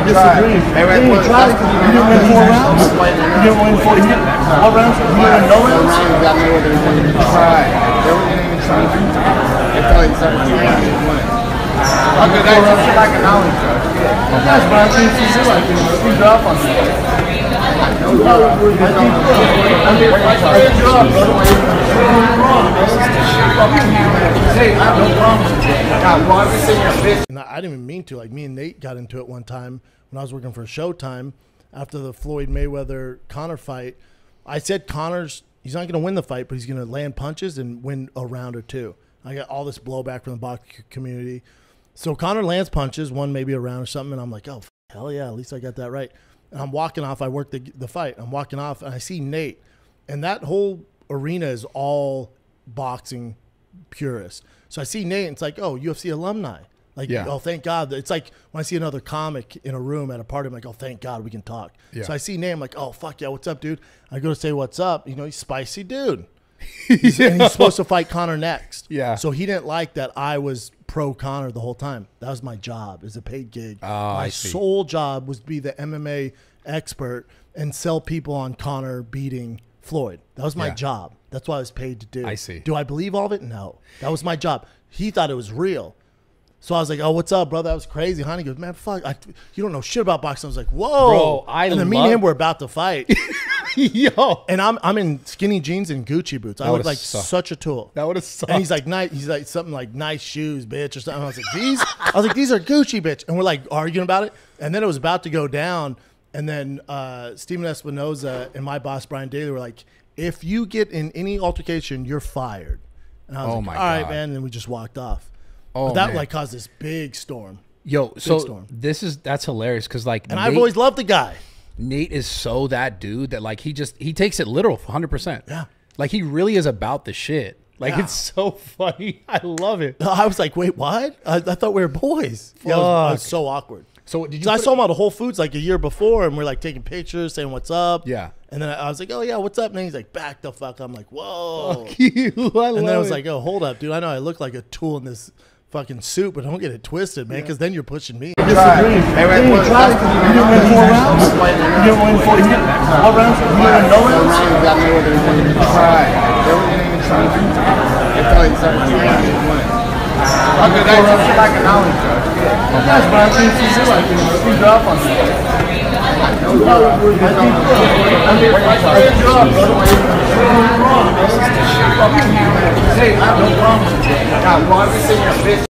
disagree. You tried. You didn't win 4 rounds. You didn't win 4 rounds. What rounds? You didn't win no rounds. Got me with it. Right. They weren't even trying to do that. They thought he started to win. Okay, that's just like an knowledge judge. Yes, but I think you do. I think you drop on that. And I didn't even mean to. Like, me and Nate got into it one time when I was working for Showtime after the Floyd Mayweather Conor fight. I said he's not going to win the fight, but he's going to land punches and win a round or two. I got all this blowback from the boxing community. So Conor lands punches, won maybe a round or something, and I'm like, oh, hell yeah, at least I got that right. And I'm walking off. I worked the fight. I'm walking off, and I see Nate. And that whole arena is all boxing purists. So I see Nate, and it's like, oh, UFC alumni. Like, yeah. Oh, thank God. It's like when I see another comic in a room at a party, I'm like, oh, thank God we can talk. Yeah. So I see Nate. I'm like, oh, fuck yeah, what's up, dude? I go to say what's up. You know, he's a spicy dude. And he's supposed to fight Conor next. Yeah. So he didn't like that I was pro Conor the whole time. That was my job as a paid gig. Oh, my sole job was to be the MMA expert and sell people on Conor beating Floyd. That was my job. That's what I was paid to do. I see. Do I believe all of it? No. That was my job. He thought it was real. So I was like, oh, what's up, brother? That was crazy. Honey goes, man, fuck. You don't know shit about boxing. I was like, whoa. Bro, and then me and him were about to fight. Yo. And I'm in skinny jeans and Gucci boots. I look like such a tool. That would have sucked. And he's like, nice. He's like, something like, nice shoes, bitch, or something. I was like, these are Gucci, bitch. And we're like arguing about it. And then it was about to go down. And then Stephen Espinoza and my boss, Brian Daly, were like, if you get in any altercation, you're fired. And I was like, all right, man. And then we just walked off. Oh, but that like caused this big storm. Yo, so that's hilarious because like, and I've always loved the guy. Nate is so that dude that like he takes it literal 100%. Yeah, like he really is about the shit. Like it's so funny. I love it. I was like, wait, what? I thought we were boys. Yeah, I was so awkward. So did you? So I saw him out of Whole Foods like a year before, and we're like taking pictures, saying what's up. Yeah. And then I was like, oh yeah, what's up? And he's like, back the fuck. I'm like, whoa. Fuck you. And then I was like, oh, hold up, dude. I know I look like a tool in this fucking suit, but don't get it twisted, man, because then you're pushing me. You disagree. You tried. You didn't win 4 rounds. You didn't win 4 rounds. What rounds? You didn't win no rounds. Got me with it. Right. They weren't even trying to do that. They thought he started to win. Okay, that's just like a knowledge judge. Yes, but I think you do. I think you drop on that. Hey, I have no problem with that.